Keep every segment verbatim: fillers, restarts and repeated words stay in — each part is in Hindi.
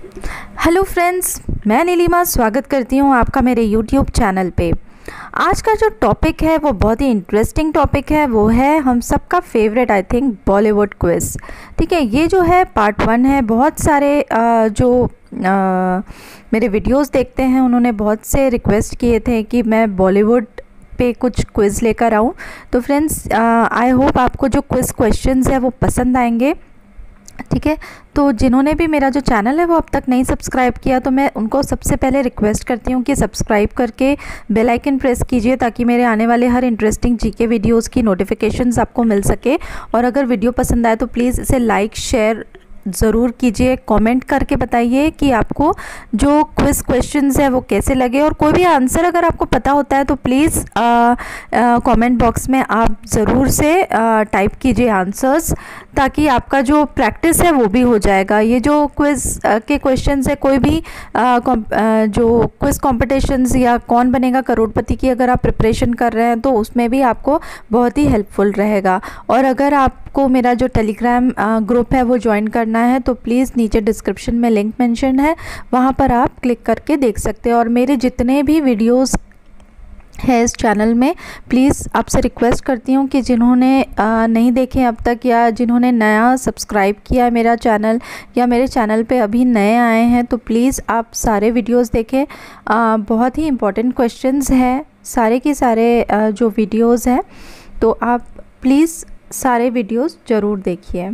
हेलो फ्रेंड्स, मैं नीलिमा स्वागत करती हूँ आपका मेरे यूट्यूब चैनल पे। आज का जो टॉपिक है वो बहुत ही इंटरेस्टिंग टॉपिक है। वो है हम सबका favourite I think Bollywood quiz. ठीक है, ये जो है पार्ट वन है। बहुत सारे आ, जो आ, मेरे वीडियोस देखते हैं उन्होंने बहुत से रिक्वेस्ट किए थे कि मैं बॉलीवुड पे कुछ क्विज़ लेकर आऊँ। तो फ्रेंड्स, आई होप आपको जो क्विज़ क्वेश्चंस है वो पसंद आएंगे। ठीक है, तो जिन्होंने भी मेरा जो चैनल है वो अब तक नहीं सब्सक्राइब किया तो मैं उनको सबसे पहले रिक्वेस्ट करती हूँ कि सब्सक्राइब करके बेल आइकन प्रेस कीजिए ताकि मेरे आने वाले हर इंटरेस्टिंग जीके वीडियोस की नोटिफिकेशंस आपको मिल सके। और अगर वीडियो पसंद आए तो प्लीज़ इसे लाइक शेयर ज़रूर कीजिए। कमेंट करके बताइए कि आपको जो क्विज़ क्वेश्चंस है वो कैसे लगे, और कोई भी आंसर अगर आपको पता होता है तो प्लीज़ कमेंट बॉक्स में आप ज़रूर से टाइप कीजिए आंसर्स, ताकि आपका जो प्रैक्टिस है वो भी हो जाएगा। ये जो क्विज़ के क्वेश्चंस है, कोई भी आ, आ, जो क्विज़ कॉम्पिटिशन्स या कौन बनेगा करोड़पति की अगर आप प्रिपरेशन कर रहे हैं तो उसमें भी आपको बहुत ही हेल्पफुल रहेगा। और अगर आपको मेरा जो टेलीग्राम ग्रुप है वो ज्वाइन करना है तो प्लीज़ नीचे डिस्क्रिप्शन में लिंक मेंशन है, वहाँ पर आप क्लिक करके देख सकते हैं। और मेरे जितने भी वीडियोस है इस चैनल में, प्लीज़ आपसे रिक्वेस्ट करती हूँ कि जिन्होंने आ, नहीं देखे अब तक, या जिन्होंने नया सब्सक्राइब किया है मेरा चैनल, या मेरे चैनल पे अभी नए आए हैं, तो प्लीज़ आप सारे वीडियोस देखें। आ, बहुत ही इम्पोर्टेंट क्वेश्चंस हैं सारे के सारे आ, जो वीडियोस हैं, तो आप प्लीज़ सारे वीडियोस ज़रूर देखिए।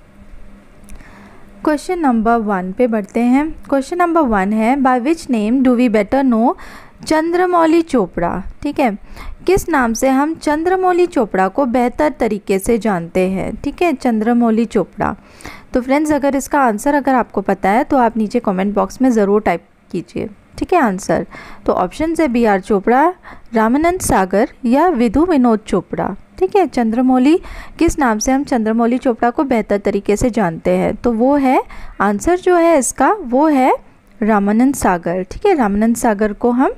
क्वेश्चन नंबर वन पे बढ़ते हैं। क्वेश्चन नंबर वन है, by which name do we better know Chandramouli Chopra. ठीक है, किस नाम से हम चंद्रमौली चोपड़ा को बेहतर तरीके से जानते हैं। ठीक है, चंद्रमौली चोपड़ा। तो फ्रेंड्स, अगर इसका आंसर अगर आपको पता है तो आप नीचे कमेंट बॉक्स में ज़रूर टाइप कीजिए। ठीक है, आंसर तो ऑप्शन है बी आर चोपड़ा, रामानंद सागर या विधु विनोद चोपड़ा। ठीक है, चंद्रमौली, किस नाम से हम चंद्रमौली चोपड़ा को बेहतर तरीके से जानते हैं, तो वो है आंसर जो है इसका वो है रामानंद सागर। ठीक है, रामानंद सागर को हम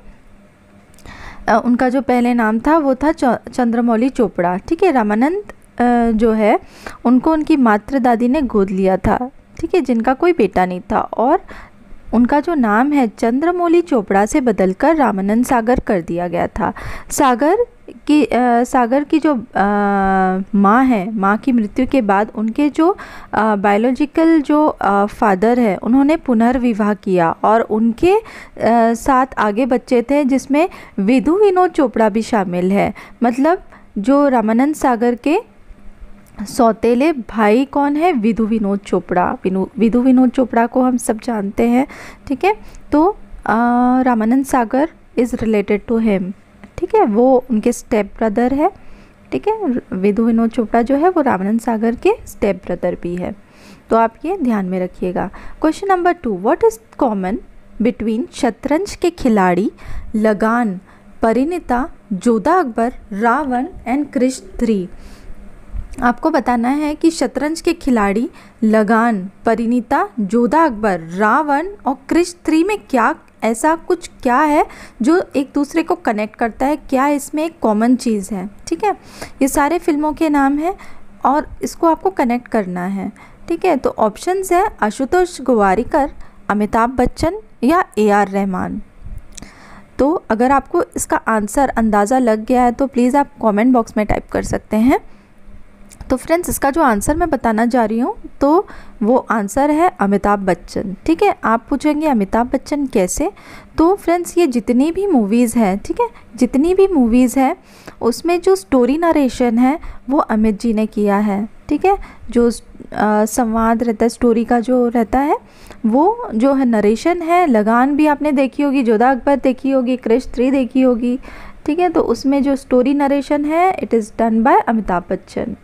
आ, उनका जो पहले नाम था वो था चंद्रमौली चोपड़ा। ठीक है, रामानंद जो है उनको उनकी मातृ दादी ने गोद लिया था। ठीक है, जिनका कोई बेटा नहीं था, और उनका जो नाम है चंद्रमौली चोपड़ा से बदलकर रामानंद सागर कर दिया गया था। सागर की आ, सागर की जो माँ है, माँ की मृत्यु के बाद उनके जो बायोलॉजिकल जो आ, फादर है उन्होंने पुनर्विवाह किया, और उनके आ, साथ आगे बच्चे थे जिसमें विधु विनोद चोपड़ा भी शामिल है। मतलब जो रामानंद सागर के सौतेले भाई कौन है, विधु विनोद चोपड़ा। विधु विनोद चोपड़ा को हम सब जानते हैं। ठीक है, तो Ramanand Sagar is related to him. ठीक है, वो उनके स्टेप ब्रदर है। ठीक है, विधु विनोद चोपड़ा जो है वो रामानंद सागर के स्टेप ब्रदर भी है, तो आप ये ध्यान में रखिएगा। Question number two, what is common between शतरंज के खिलाड़ी लगान, परिणीता, जोधा अकबर, रावण एंड कृष्ण थ्री। आपको बताना है कि शतरंज के खिलाड़ी लगान, परिणीता, जोधा अकबर, रावण और कृष्ण थ्री में क्या ऐसा कुछ क्या है जो एक दूसरे को कनेक्ट करता है, क्या इसमें एक कॉमन चीज़ है। ठीक है, ये सारे फिल्मों के नाम हैं और इसको आपको कनेक्ट करना है। ठीक है, तो ऑप्शंस है आशुतोष गोवारिकर, अमिताभ बच्चन या ए आर रहमान। तो अगर आपको इसका आंसर अंदाज़ा लग गया है तो प्लीज़ आप कमेंट बॉक्स में टाइप कर सकते हैं। तो फ्रेंड्स, इसका जो आंसर मैं बताना जा रही हूँ तो वो आंसर है अमिताभ बच्चन। ठीक है, आप पूछेंगे अमिताभ बच्चन कैसे, तो फ्रेंड्स ये जितनी भी मूवीज़ हैं, ठीक है, जितनी भी मूवीज़ हैं उसमें जो स्टोरी नरेशन है वो अमित जी ने किया है। ठीक है, जो आ, संवाद रहता है स्टोरी का जो रहता है वो जो है नरेशन है। लगान भी आपने देखी होगी, जोधा अकबर देखी होगी, कृष्ण थ्री देखी होगी। ठीक है, तो उसमें जो स्टोरी नरेशन है it is done by Amitabh Bachchan.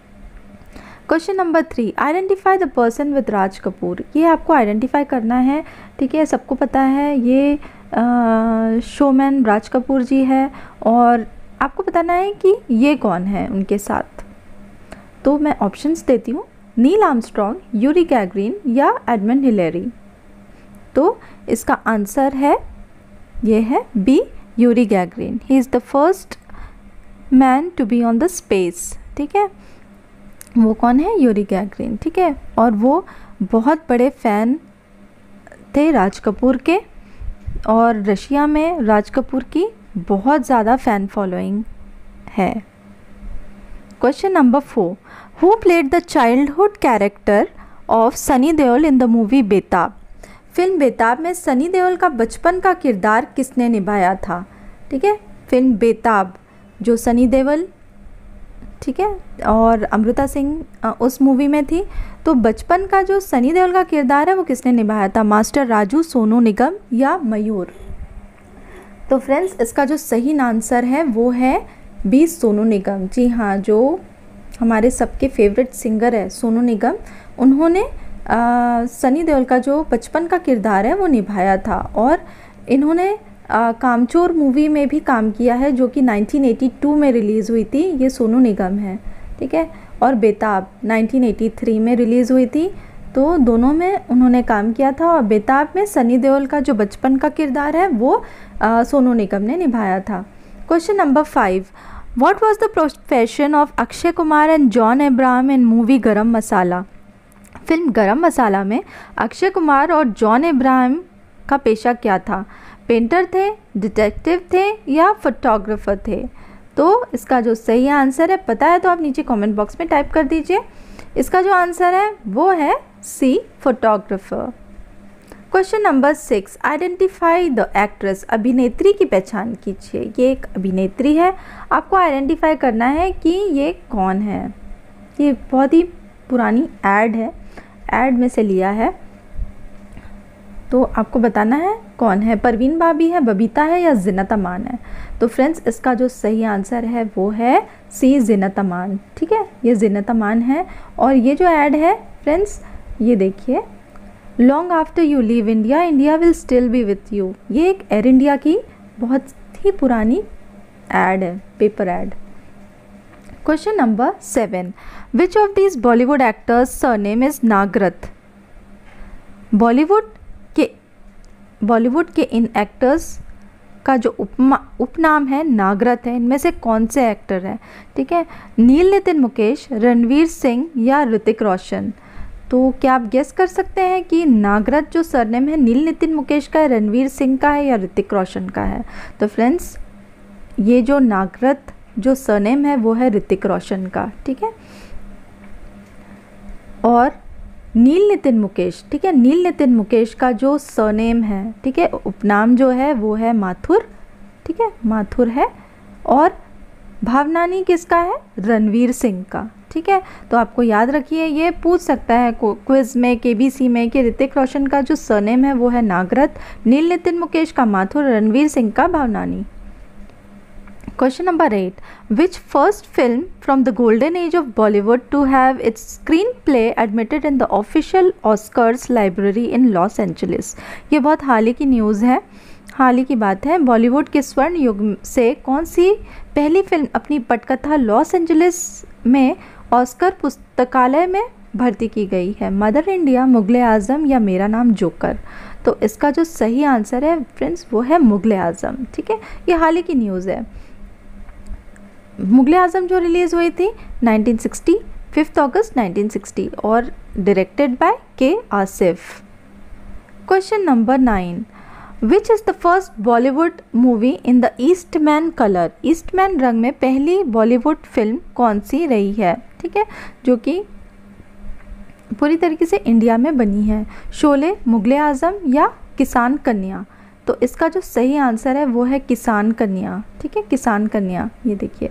Question number three, identify the person with Raj Kapoor. ये आपको आइडेंटिफाई करना है। ठीक है, सबको पता है ये शोमैन राज कपूर जी है, और आपको बताना है कि ये कौन है उनके साथ। तो मैं ऑप्शंस देती हूँ, नील आर्मस्ट्रॉन्ग, यूरी गैगरिन या एडमंड हिलेरी। तो इसका आंसर है ये है B, Yuri Gagarin. He is the first man to be on the space. ठीक है, वो कौन है, यूरी गैगरिन। ठीक है, और वो बहुत बड़े फ़ैन थे राज कपूर के, और रशिया में राज कपूर की बहुत ज़्यादा फ़ैन फॉलोइंग है। Question number four, who played the childhood character of Sunny Deol in the movie Betaab. Film Betaab में सनी देओल का बचपन का किरदार किसने निभाया था? ठीक है, फिल्म बेताब जो सनी देओल, ठीक है, और अमृता सिंह उस मूवी में थी, तो बचपन का जो सनी देओल का किरदार है वो किसने निभाया था? मास्टर राजू, सोनू निगम या मयूर? तो फ्रेंड्स, इसका जो सही आंसर है वो है बी, सोनू निगम। जी हाँ, जो हमारे सबके फेवरेट सिंगर है सोनू निगम, उन्होंने आ, सनी देओल का जो बचपन का किरदार है वो निभाया था। और इन्होंने आ, कामचोर मूवी में भी काम किया है जो कि नाइनटीन एटी टू में रिलीज़ हुई थी, ये सोनू निगम है, ठीक है। और बेताब नाइनटीन एटी थ्री में रिलीज़ हुई थी, तो दोनों में उन्होंने काम किया था। और बेताब में सनी देओल का जो बचपन का किरदार है वो आ, सोनू निगम ने निभाया था। Question number five, what was the profession of Akshay Kumar and John Abraham in movie Garam Masala. Film गरम मसाला में अक्षय कुमार और जॉन अब्राहम का पेशा क्या था? पेंटर थे, डिटेक्टिव थे या फोटोग्राफर थे? तो इसका जो सही आंसर है पता है तो आप नीचे कमेंट बॉक्स में टाइप कर दीजिए। इसका जो आंसर है वो है C, photographer. Question number six, identify the actress. अभिनेत्री की पहचान कीजिए। ये एक अभिनेत्री है, आपको आइडेंटिफाई करना है कि ये कौन है। ये बहुत ही पुरानी एड है, एड में से लिया है, तो आपको बताना है कौन है। परवीन बाबी है, बबीता है या ज़ीनत अमान है? तो फ्रेंड्स, इसका जो सही आंसर है वो है सी, ज़ीनत अमान। ठीक है, ये ज़ीनत अमान है। और ये जो ऐड है फ्रेंड्स, ये देखिए, long after you leave India, India will still be with you. ये एक एयर इंडिया की बहुत ही पुरानी ऐड है, paper ad. Question number seven, which of these Bollywood actors surname is Nagrath. Bollywood के बॉलीवुड के इन एक्टर्स का जो उपमा उपनाम है नागरथ है, इनमें से कौन से एक्टर हैं? ठीक है, नील नितिन मुकेश, रणवीर सिंह या ऋतिक रोशन? तो क्या आप गेस कर सकते हैं कि नागरथ जो सरनेम है नील नितिन मुकेश का है, रणवीर सिंह का है या ऋतिक रोशन का है? तो फ्रेंड्स, ये जो नागरथ जो सरनेम है वो है ऋतिक रोशन का। ठीक है, और नील नितिन मुकेश, ठीक है, नील नितिन मुकेश का जो सरनेम है, ठीक है, उपनाम जो है वो है माथुर। ठीक है, माथुर है। और भावनानी किसका है? रणवीर सिंह का। ठीक है, तो आपको याद रखिए, ये पूछ सकता है क्विज में, केबीसी में, कि ऋतिक रोशन का जो सरनेम है वो है नागरथ, नील नितिन मुकेश का माथुर, रणवीर सिंह का Bhavnani. Question number eight, which first film from the golden age of Bollywood to have its screenplay admitted in the official Oscars library in Los Angeles? ये बहुत हाल ही की न्यूज़ है, हाल ही की बात है। बॉलीवुड के स्वर्ण युग से कौन सी पहली फिल्म अपनी पटकथा लॉस एंजलिस में ऑस्कर पुस्तकालय में भर्ती की गई है? मदर इंडिया, मुगले आज़म या मेरा नाम जोकर? तो इसका जो सही आंसर है फ्रेंड्स वो है मुगले आज़म। ठीक है, ये हाल ही की न्यूज़ है। मुगले आज़म जो रिलीज़ हुई थी nineteen sixty, fifth August nineteen sixty, और directed by K Asif. Question number nine, which is the first Bollywood movie in the Eastman colour. Eastman रंग में पहली बॉलीवुड फिल्म कौन सी रही है? ठीक है, जो कि पूरी तरीके से इंडिया में बनी है। शोले, मुगले आज़म या किसान कन्या? तो इसका जो सही आंसर है वो है किसान कन्या। ठीक है, किसान कन्या। ये देखिए,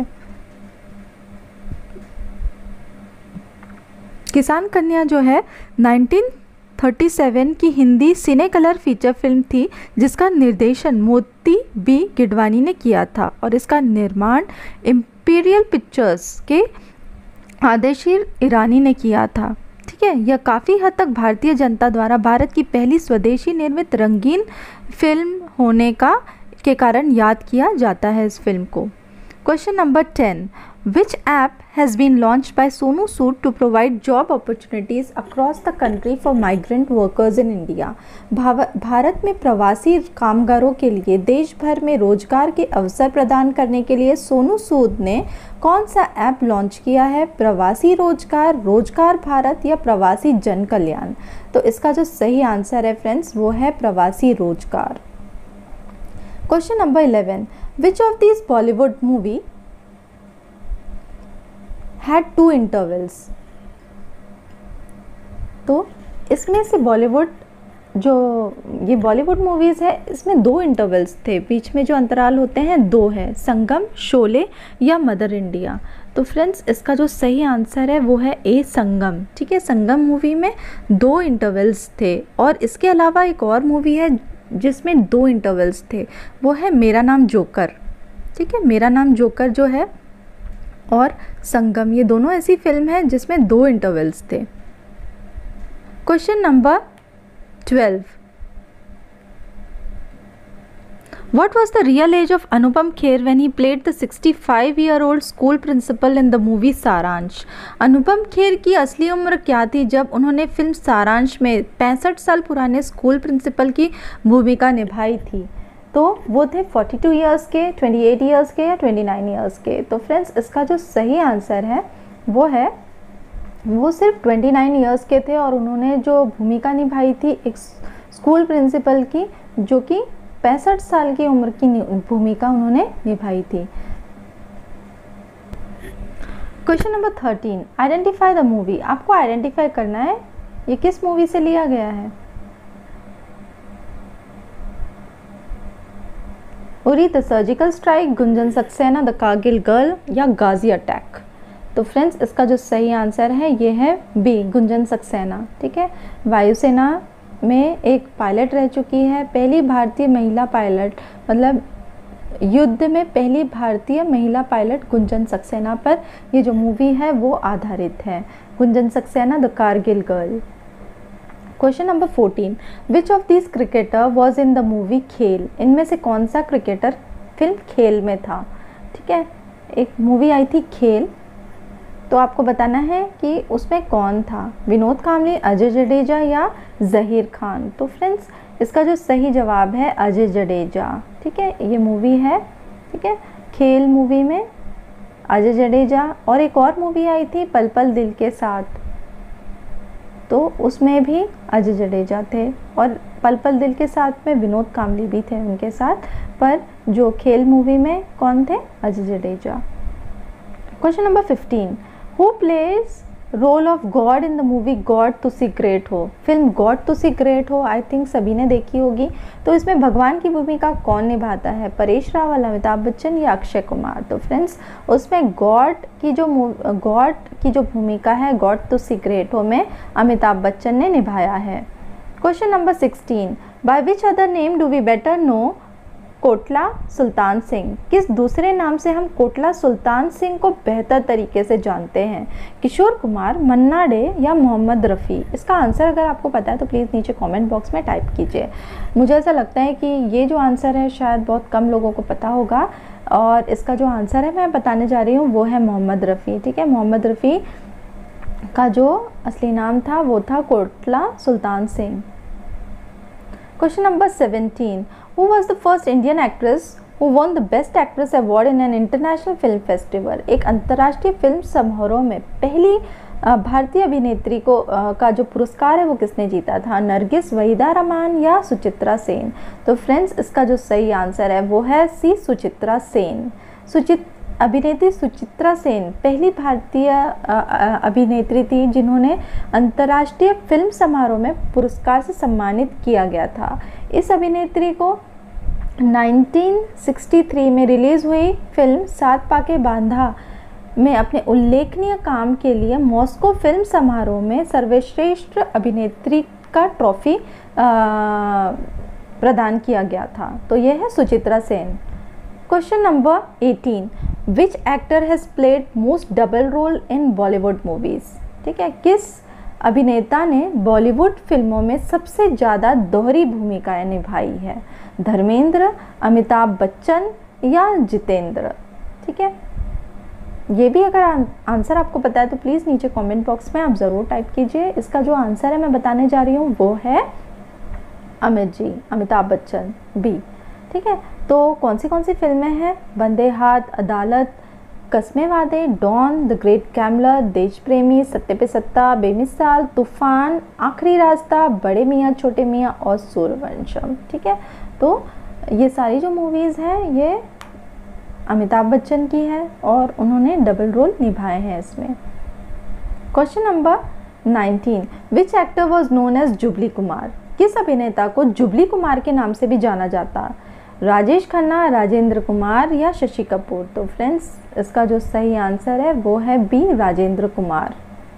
किसान कन्या जो है नाइनटीन थर्टी सेवन की Hindi cine colour feature film थी, जिसका निर्देशन मोती बी गिडवानी ने किया था, और इसका निर्माण इंपीरियल पिक्चर्स के आदेशीर ईरानी ने किया था। ठीक है, यह काफ़ी हद तक भारतीय जनता द्वारा भारत की पहली स्वदेशी निर्मित रंगीन फिल्म होने का के कारण याद किया जाता है इस फिल्म को। Question number ten, Which app has been launched by Sonu Sood to provide job opportunities across the country for migrant workers in India? भारत में प्रवासी कामगारों के लिए देश भर में रोजगार के अवसर प्रदान करने के लिए सोनू सूद ने कौन सा ऐप लॉन्च किया है? प्रवासी रोजगार, रोजगार भारत या प्रवासी जन कल्याण? तो इसका जो सही आंसर है फ्रेंड्स वो है प्रवासी रोजगार। Question number eleven, which of this Bollywood movie had two intervals? तो इसमें से बॉलीवुड जो ये बॉलीवुड मूवीज़ है इसमें दो इंटरवल्स थे, बीच में जो अंतराल होते हैं दो है, संगम, शोले या मदर इंडिया। तो फ्रेंड्स इसका जो सही आंसर है वो है ए संगम। ठीक है, संगम मूवी में दो इंटरवल्स थे। और इसके अलावा एक और मूवी है जिसमें दो इंटरवल्स थे, वो है मेरा नाम जोकर। ठीक है, मेरा नाम जोकर जो है और संगम, ये दोनों ऐसी फिल्म है जिसमें दो इंटरवल्स थे। Question number twelve, What was the real age of Anupam Kher when he played the sixty-five year old school principal in the movie सारांश? अनुपम खेर की असली उम्र क्या थी जब उन्होंने फिल्म सारांश में पैंसठ साल पुराने स्कूल प्रिंसिपल की भूमिका निभाई थी? तो वो थे बयालीस इयर्स के, अट्ठाईस इयर्स के या उनतीस इयर्स के। तो फ्रेंड्स इसका जो सही आंसर है वो है वो सिर्फ उनतीस इयर्स के थे और उन्होंने जो भूमिका निभाई थी एक स्कूल प्रिंसिपल की, जो कि पैंसठ साल की उम्र की भूमिका उन्होंने निभाई थी। Question number thirteen, identify the movie. आपको आइडेंटिफाई करना है ये किस मूवी से लिया गया है। Uri, the surgical strike, Gunjan Saxena, the Kargil girl या गाजी अटैक? तो फ्रेंड्स इसका जो सही आंसर है ये है बी, गुंजन सक्सेना। ठीक है, वायुसेना में एक पायलट रह चुकी है, पहली भारतीय महिला पायलट, मतलब युद्ध में पहली भारतीय महिला पायलट गुंजन सक्सेना पर ये जो मूवी है वो आधारित है, Gunjan Saxena the Kargil girl. Question number fourteen, which of this cricketer was in the movie Khel? इनमें से कौन सा क्रिकेटर फिल्म खेल में था? ठीक है, एक मूवी आई थी खेल, तो आपको बताना है कि उसमें कौन था, विनोद कांबली, अजय जडेजा या जहीर खान? तो फ्रेंड्स इसका जो सही जवाब है अजय जडेजा। ठीक है, ये मूवी है, ठीक है, खेल मूवी में अजय जडेजा। और एक और मूवी आई थी पल पल दिल के साथ, तो उसमें भी अजय जडेजा थे और पल पल दिल के साथ में विनोद कांबली भी थे उनके साथ, पर जो खेल मूवी में कौन थे? Ajay Jadeja. Question number fifteen, who plays role of God in the movie God Tussi great Ho? Film God Tussi great Ho I think सभी ने देखी होगी, तो इसमें भगवान की भूमिका कौन निभाता है? परेश रावल, अमिताभ बच्चन या अक्षय कुमार? तो फ्रेंड्स उसमें गॉड की जो गॉड की जो भूमिका है गॉड तुसी ग्रेट हो में अमिताभ बच्चन ने निभाया है। Question number sixteen, by which other name do we better know Kotla Sultan Singh? किस दूसरे नाम से हम कोटला सुल्तान सिंह को बेहतर तरीके से जानते हैं? किशोर कुमार, मन्ना डे या मोहम्मद रफ़ी? इसका आंसर अगर आपको पता है तो प्लीज़ नीचे कमेंट बॉक्स में टाइप कीजिए। मुझे ऐसा लगता है कि ये जो आंसर है शायद बहुत कम लोगों को पता होगा, और इसका जो आंसर है मैं बताने जा रही हूँ वो है मोहम्मद रफ़ी। ठीक है, मोहम्मद रफ़ी का जो असली नाम था वो था Kotla Sultan Singh. Question number seventeen, Who was the first Indian actress who won the Best Actress Award in an international film festival? एक अंतर्राष्ट्रीय फिल्म समारोह में पहली भारतीय अभिनेत्री को आ, का जो पुरस्कार है वो किसने जीता था? नरगिस, वहीदा रहमान या सुचित्रा सेन? तो फ्रेंड्स इसका जो सही आंसर है वो है सी, सुचित्रा सेन। सुचित अभिनेत्री सुचित्रा सेन पहली भारतीय अभिनेत्री थी जिन्होंने अंतर्राष्ट्रीय फिल्म समारोह में पुरस्कार से सम्मानित किया गया था। इस अभिनेत्री को उन्नीस सौ तिरसठ में रिलीज़ हुई फिल्म सात पाके बांधा में अपने उल्लेखनीय काम के लिए मॉस्को फिल्म समारोह में सर्वश्रेष्ठ अभिनेत्री का ट्रॉफी प्रदान किया गया था। तो यह है Suchitra Sen. Question number eighteen, which actor has played most double role in Bollywood movies? ठीक है, किस अभिनेता ने बॉलीवुड फिल्मों में सबसे ज़्यादा दोहरी भूमिकाएं निभाई है? धर्मेंद्र, अमिताभ बच्चन या जितेंद्र? ठीक है, ये भी अगर आंसर आपको पता है तो प्लीज़ नीचे कमेंट बॉक्स में आप ज़रूर टाइप कीजिए। इसका जो आंसर है मैं बताने जा रही हूँ वो है अमित जी, अमिताभ बच्चन, बी। ठीक है, तो कौन सी कौन सी फिल्में हैं? वंदे हाथ, अदालत, कस्मे वादे, डॉन, द ग्रेट कैमलर, देश प्रेमी, सत्ते पे सत्ता, बेमिसाल, तूफान, आखिरी रास्ता, बड़े मियाँ छोटे मियाँ और सूर्यवंशम। ठीक है, तो ये सारी जो मूवीज़ हैं ये अमिताभ बच्चन की है और उन्होंने डबल रोल निभाए हैं इसमें। Question number nineteen, which actor was known as jubilee Kumar? किस अभिनेता को जुबली कुमार के नाम से भी जाना जाता? राजेश खन्ना, राजेंद्र कुमार या शशि कपूर? तो फ्रेंड्स इसका जो सही आंसर है वो है B, Rajendra Kumar.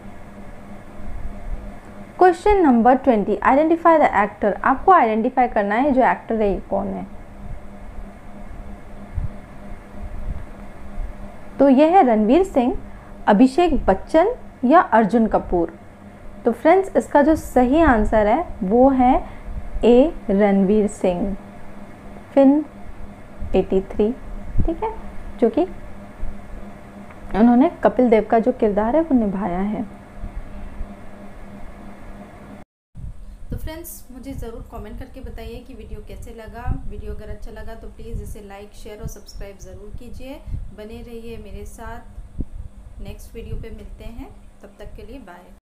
Question number twenty, identify the actor. आपको आइडेंटिफाई करना है जो एक्टर है ये कौन है। तो यह है रणवीर सिंह, अभिषेक बच्चन या अर्जुन कपूर? तो फ्रेंड्स इसका जो सही आंसर है वो है ए, रणवीर सिंह, फिल्म तिरासी। ठीक है, जो कि उन्होंने कपिल देव का जो किरदार है वो निभाया है। तो फ्रेंड्स मुझे ज़रूर कमेंट करके बताइए कि वीडियो कैसे लगा। वीडियो अगर अच्छा लगा तो प्लीज़ इसे लाइक, शेयर और सब्सक्राइब ज़रूर कीजिए। बने रहिए मेरे साथ। नेक्स्ट वीडियो पे मिलते हैं, तब तक के लिए बाय।